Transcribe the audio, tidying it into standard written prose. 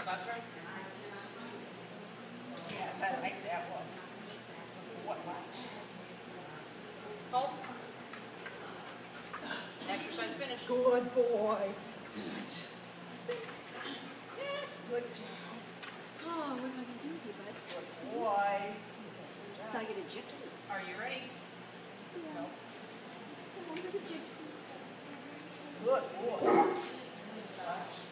Bathroom? Yes, I like that one. What much? Halt. Exercise finished. Good boy. Yes, good job. Oh, what am I going to do with you, bud? Good boy. So I get a gypsy. Are you ready? No. So I'm going to gypsies. Good boy.